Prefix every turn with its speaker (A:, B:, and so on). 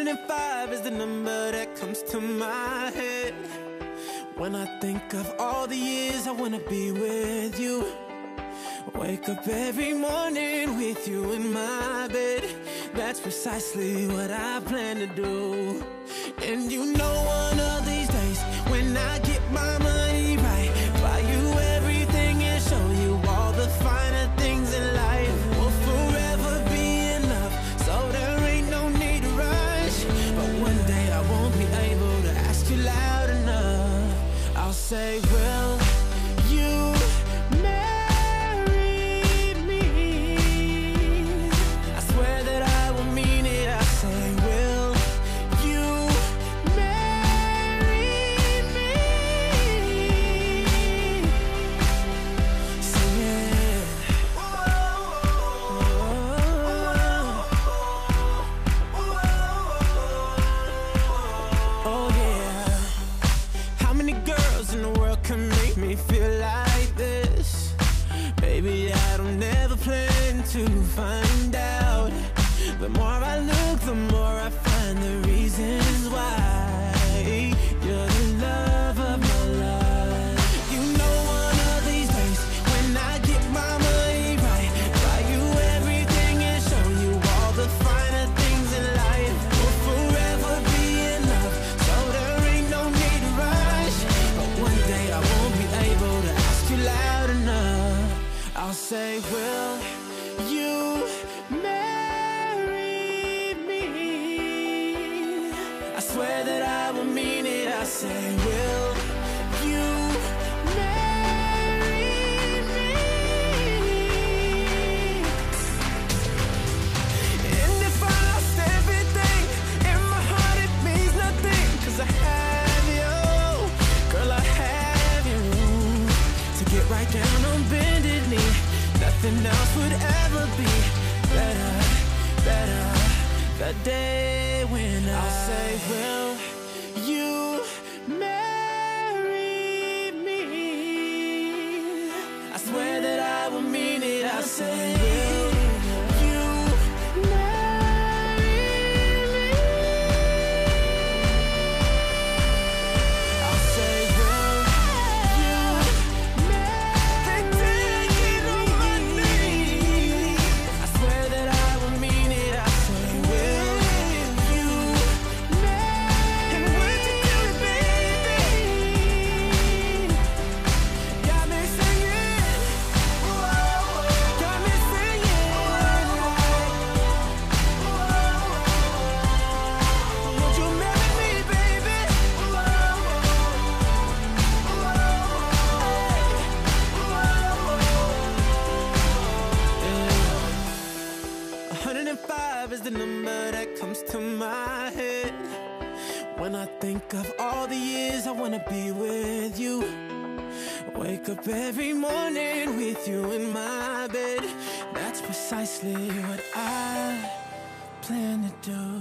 A: 105 is the number that comes to my head when I think of all the years I wanna be with you. Wake up every morning with you in my bed. That's precisely what I plan to do. And you know one of these days, when I get my money right, buy you everything and show you all the finer things in life. Will forever be enough, so there ain't no need to rush. But one day I won't be able to ask you loud enough. I'll say, will you marry me? I swear that I will mean it. I say, will you marry me? Sing it. Oh yeah. How many girls in the world can make me feel like this? Baby, I don't ever plan to find out. The more I look, the more I find the reasons why. You're the love of my life. You know one of these days, when I get my money right, buy you everything and show you all the finer things in life. Will forever be enough, so there ain't no need to rush. But one day I won't be able to ask you loud enough. I'll say, will you marry me? I swear that I will mean it. I say, will you marry me? And if I lost everything, in my heart it means nothing, 'cause I have you, girl, I have you. To get right down on bended knee, nothing else would ever be better, better. The day when I'll say, will you marry me? I swear that I will mean it. I say, will you marry me? I'll say, will you marry me? On my knees. I swear that I will mean it. I say, will you marry? And would you do it, baby? Got me singing. Got me singing. Would you marry me, baby? 105 is the number that comes to my head when I think of all the years I wanna be with you. Wake up every morning with you in my bed. That's precisely what I plan to do.